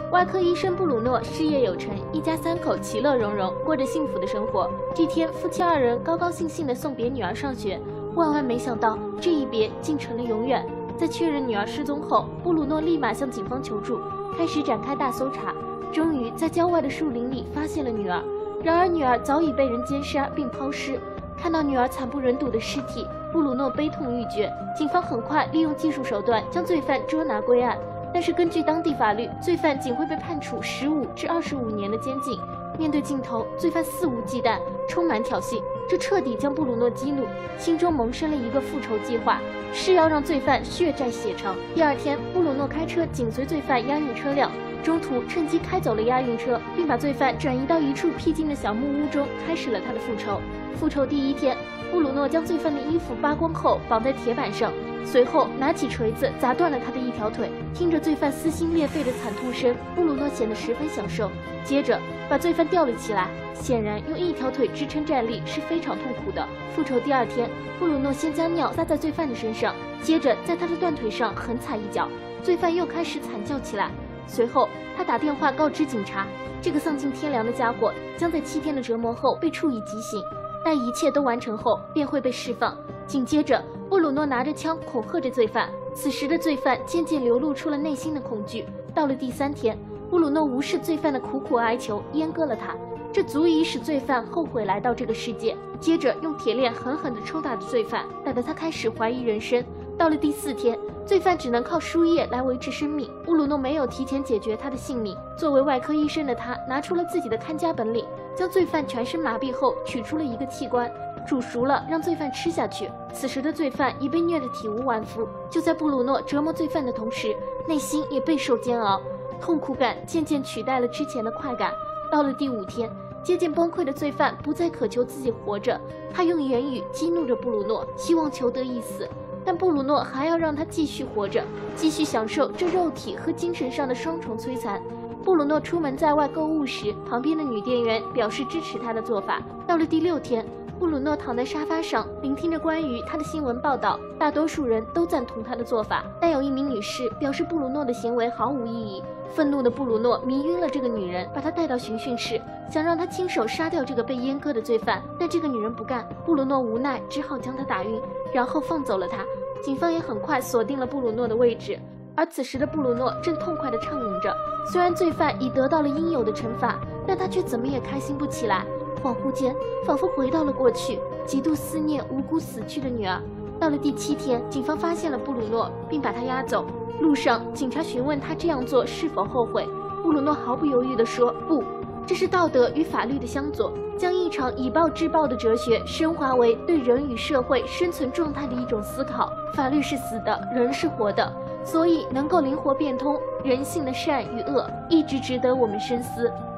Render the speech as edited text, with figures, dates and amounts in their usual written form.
外科医生布鲁诺事业有成，一家3口其乐融融，过着幸福的生活。这天，夫妻2人高高兴兴地送别女儿上学，万万没想到，这一别竟成了永远。在确认女儿失踪后，布鲁诺立马向警方求助，开始展开大搜查。终于在郊外的树林里发现了女儿，然而女儿早已被人奸杀并抛尸。看到女儿惨不忍睹的尸体，布鲁诺悲痛欲绝。警方很快利用技术手段将罪犯捉拿归案。但是根据当地法律，罪犯仅会被判处15至25年的监禁。面对镜头，罪犯肆无忌惮，充满挑衅，这彻底将布鲁诺激怒，心中萌生了一个复仇计划，是要让罪犯血债血偿。第二天，布鲁诺开车紧随罪犯押运车辆，中途趁机开走了押运车，并把罪犯转移到一处僻静的小木屋中，开始了他的复仇。复仇第一天，布鲁诺将罪犯的衣服扒光后绑在铁板上，随后拿起锤子砸断了他的一条腿。听着罪犯撕心裂肺的惨痛声，布鲁诺显得十分享受。接着把罪犯吊了起来，显然用一条腿支撑站立是非常痛苦的。复仇第二天，布鲁诺先将尿撒在罪犯的身上，接着在他的断腿上狠踩一脚，罪犯又开始惨叫起来。随后他打电话告知警察，这个丧尽天良的家伙将在7天的折磨后被处以极刑，待一切都完成后便会被释放。紧接着，布鲁诺拿着枪恐吓着罪犯。此时的罪犯渐渐流露出了内心的恐惧。到了第3天，布鲁诺无视罪犯的苦苦哀求，阉割了他，这足以使罪犯后悔来到这个世界。接着用铁链狠狠地抽打着罪犯，打得他开始怀疑人生。到了第4天，罪犯只能靠输液来维持生命。布鲁诺没有提前解决他的性命。作为外科医生的他，拿出了自己的看家本领，将罪犯全身麻痹后取出了一个器官，煮熟了让罪犯吃下去。此时的罪犯已被虐得体无完肤。就在布鲁诺折磨罪犯的同时，内心也备受煎熬，痛苦感渐渐取代了之前的快感。到了第5天，渐渐崩溃的罪犯不再渴求自己活着，他用言语激怒着布鲁诺，希望求得一死。但布鲁诺还要让他继续活着，继续享受这肉体和精神上的双重摧残。布鲁诺出门在外购物时，旁边的女店员表示支持他的做法。到了第6天，布鲁诺躺在沙发上，聆听着关于他的新闻报道，大多数人都赞同他的做法，但有一名女士表示布鲁诺的行为毫无意义。愤怒的布鲁诺迷晕了这个女人，把她带到刑讯室，想让她亲手杀掉这个被阉割的罪犯，但这个女人不干。布鲁诺无奈，只好将她打晕，然后放走了她。警方也很快锁定了布鲁诺的位置，而此时的布鲁诺正痛快地畅饮着。虽然罪犯已得到了应有的惩罚，但他却怎么也开心不起来。恍惚间，仿佛回到了过去，极度思念无辜死去的女儿。到了第7天，警方发现了布鲁诺，并把他押走。路上，警察询问他这样做是否后悔，布鲁诺毫不犹豫地说：“不，这是道德与法律的相左，将一场以暴制暴的哲学升华为对人与社会生存状态的一种思考。法律是死的，人是活的，所以能够灵活变通，人性的善与恶一直值得我们深思。”